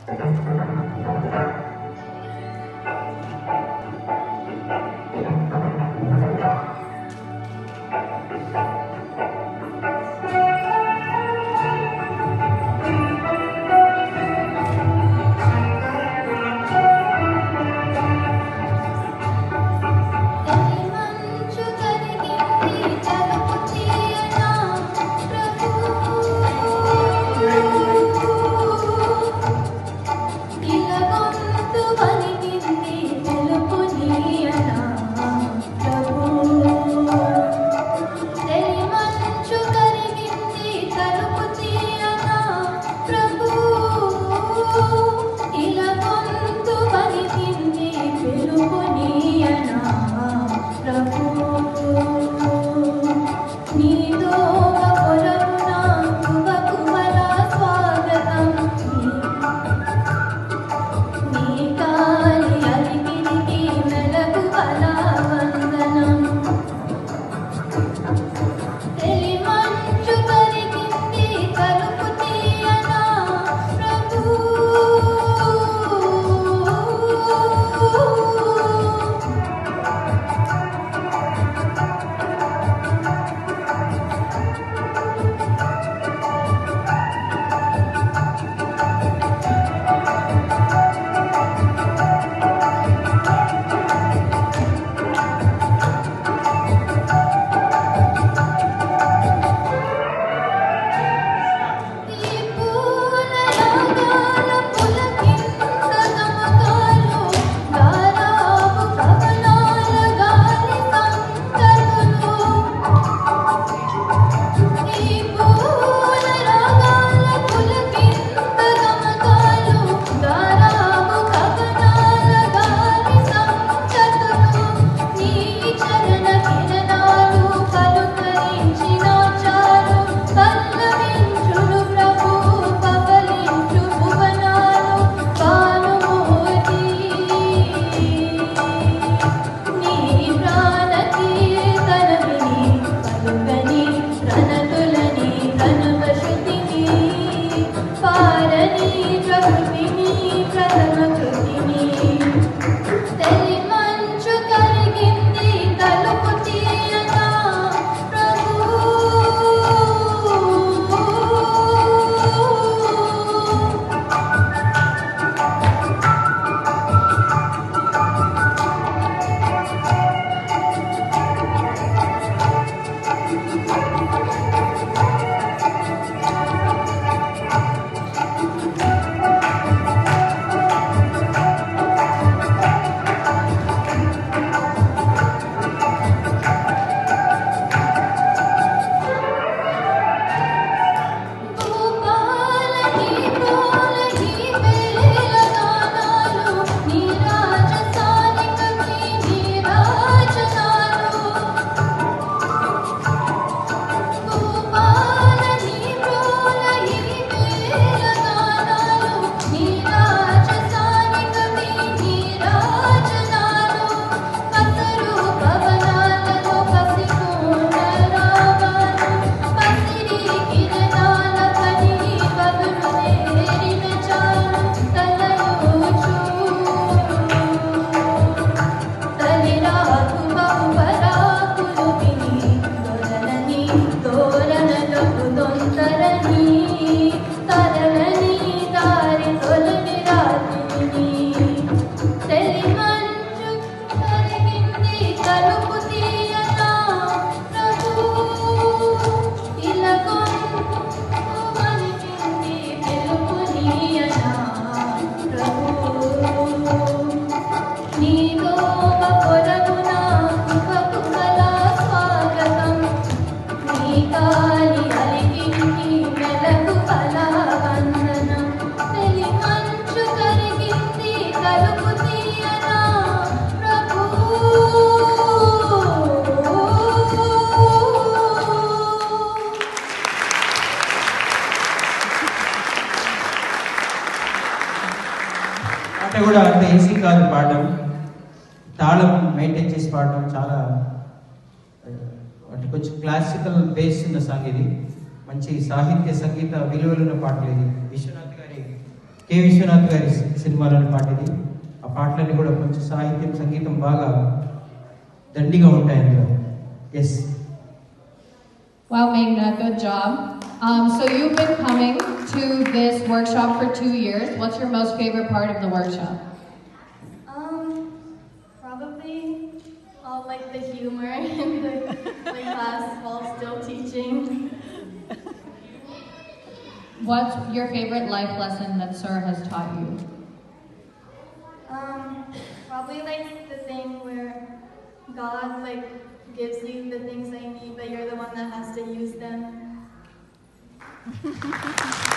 పాట కూడా అంత ఈజీ కాదు పాడడం, తాళం మెయింటైన్ చేసి పాడడం చాలా అంటే కొంచెం క్లాసికల్ బేస్ ఉన్న సాంగ్ ఇది. మంచి సాహిత్య సంగీత విలువలున్న పాటలు ఇది. విశ్వనాథ్ గారి కె విశ్వనాథ్ గారి సినిమాలోని పాట ఇది. ఆ పాటలన్నీ కూడా కొంచెం సాహిత్యం సంగీతం బాగా దండిగా ఉంటాయి అందులో. Yes. Wow, Meghna, good job. So you've been coming to this workshop for 2 years. What's your most favorite part of the workshop? Probably all like the humor in the class while still teaching. What's your favorite life lesson that Sir has taught you? Probably like the thing where God like gives you the things that you need, but you're the one that has to use them.